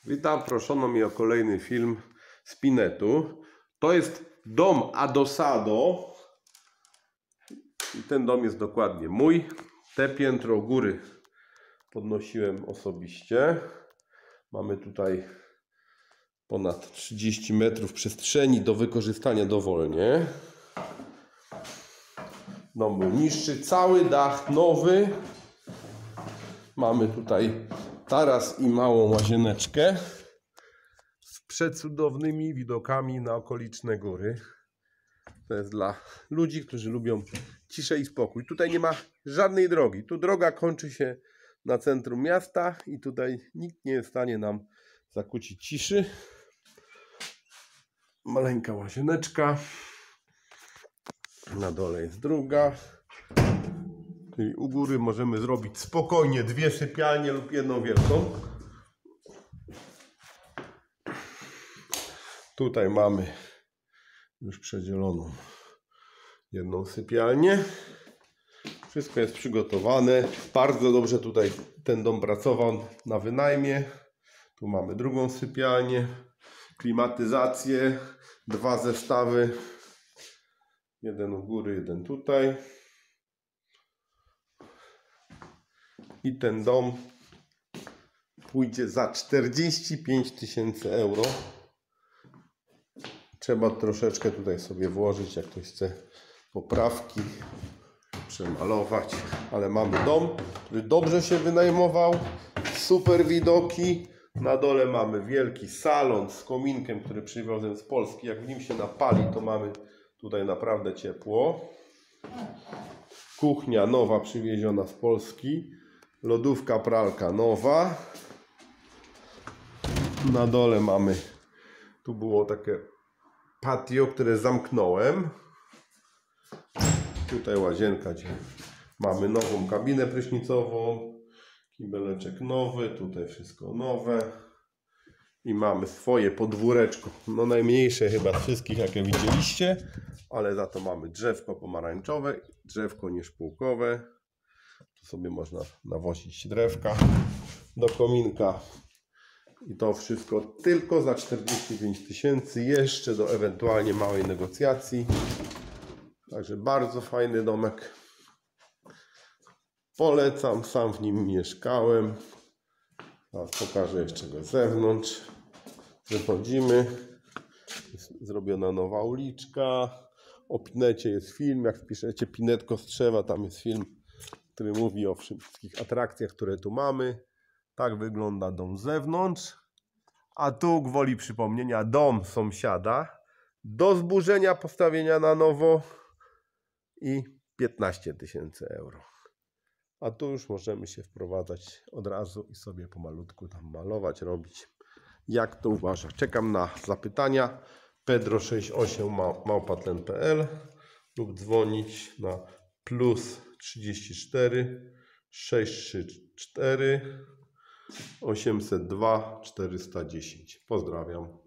Witam, proszono mnie o kolejny film z Pinetu. To jest dom Adosado. I ten dom jest dokładnie mój. Te piętro góry podnosiłem osobiście. Mamy tutaj ponad 30 metrów przestrzeni do wykorzystania dowolnie. Dom był niższy, cały dach nowy. Mamy tutaj taras i małą łazieneczkę z przecudownymi widokami na okoliczne góry. To jest dla ludzi, którzy lubią ciszę i spokój. Tutaj nie ma żadnej drogi. Tu droga kończy się na centrum miasta i tutaj nikt nie jest w stanie nam zakłócić ciszy. Maleńka łazieneczka. Na dole jest druga. Czyli u góry możemy zrobić spokojnie dwie sypialnie lub jedną wielką. Tutaj mamy już przedzieloną jedną sypialnię. Wszystko jest przygotowane. Bardzo dobrze tutaj ten dom pracował na wynajmie. Tu mamy drugą sypialnię, klimatyzację, dwa zestawy. Jeden u góry, jeden tutaj. I ten dom pójdzie za 45 000 euro. Trzeba troszeczkę tutaj sobie włożyć, jak ktoś chce poprawki, przemalować. Ale mamy dom, który dobrze się wynajmował. Super widoki. Na dole mamy wielki salon z kominkiem, który przywiozłem z Polski. Jak w nim się napali, to mamy tutaj naprawdę ciepło. Kuchnia nowa, przywieziona z Polski. Lodówka, pralka nowa. Na dole mamy, tu było takie patio, które zamknąłem. Tutaj łazienka, gdzie mamy nową kabinę prysznicową. Kibeleczek nowy, tutaj wszystko nowe. I mamy swoje podwóreczko. No najmniejsze chyba z wszystkich, jakie widzieliście. Ale za to mamy drzewko pomarańczowe, drzewko nieszpółkowe. Tu sobie można nawozić drewka do kominka. I to wszystko tylko za 45 000. Jeszcze do ewentualnie małej negocjacji. Także bardzo fajny domek. Polecam, sam w nim mieszkałem. Teraz pokażę jeszcze go z zewnątrz. Wychodzimy. Jest zrobiona nowa uliczka. O Pinecie jest film. Jak wpiszecie Pinet Kostrzewa, tam jest film, który mówi o wszystkich atrakcjach, które tu mamy. Tak wygląda dom z zewnątrz. A tu gwoli przypomnienia dom sąsiada. Do zburzenia, postawienia na nowo i 15 000 euro. A tu już możemy się wprowadzać od razu i sobie pomalutku tam malować, robić. Jak to uważa? Czekam na zapytania. pedro68@tlen.pl lub dzwonić na +34 634 802 410. Pozdrawiam.